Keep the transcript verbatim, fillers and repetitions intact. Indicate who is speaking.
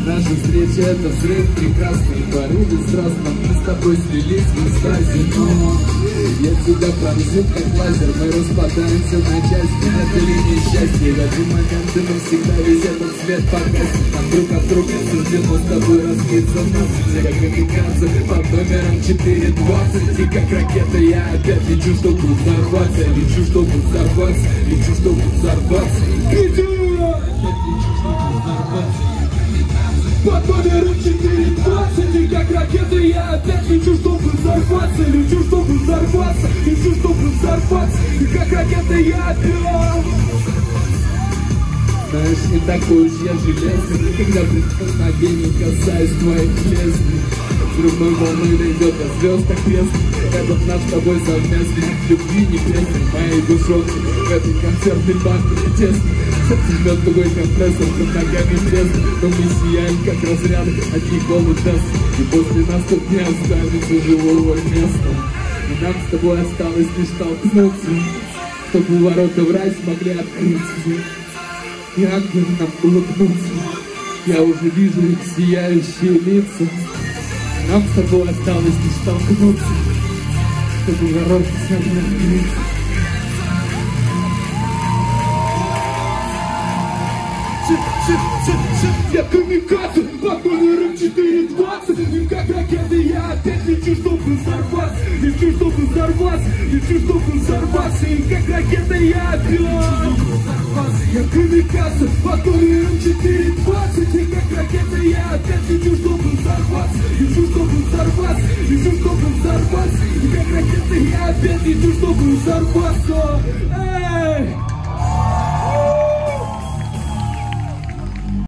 Speaker 1: Наша встреча — это взрыв прекрасный, порывы страстно, мы с тобой слились в экстазе. Но я тебя пронзил как лазер, мы распадаемся на части. Это ли несчастье, в один момент ты навсегда весь этот свет погасит. Нам друг от друга суждено с тобой разбиться нас, как американцы под номером четыре двадцать. И как ракета я опять лечу, чтобы взорваться. Лечу, чтобы взорваться, лечу, чтобы взорваться. Иду! Под номером четыре двадцать. И как ракета я опять лечу, чтобы взорваться. Лечу, чтобы взорваться, лечу, чтобы взорваться. И как ракета я опять. Знаешь, не такой уж я железный, когда прикосновений касаюсь твоих лезвий. Взрывной волной дойдет до звезд окрест. Этот наш с тобой совместный акт любви небесной, моей душонки в этой концертной банке тесной. Сердце тугой компрессор, под ногами трест. Но мы сияем, как разряды от Николы Теслы. И после нас тут не останется живого места. И нам с тобой осталось лишь толкнуться, чтобы ворота в рай смогли открыться. И ангелы нам улыбнутся. Я уже вижу их сияющие лица. Нам с тобой осталось лишь столкнуться, чтобы ворота смогли открыться. Я камикадзе под номером четыре двадцать. И как ракеты я опять лечу, чтобы взорваться. Лечу, чтобы взорваться, лечу, чтобы взорваться. И как ракета я опять. Я камикадзе под номером четыре двадцать. И как ракета я опять лечу, чтобы взорваться. Лечу, чтобы взорваться, лечу, чтобы взорваться. И как ракета я опять лечу, чтобы взорваться. Эй!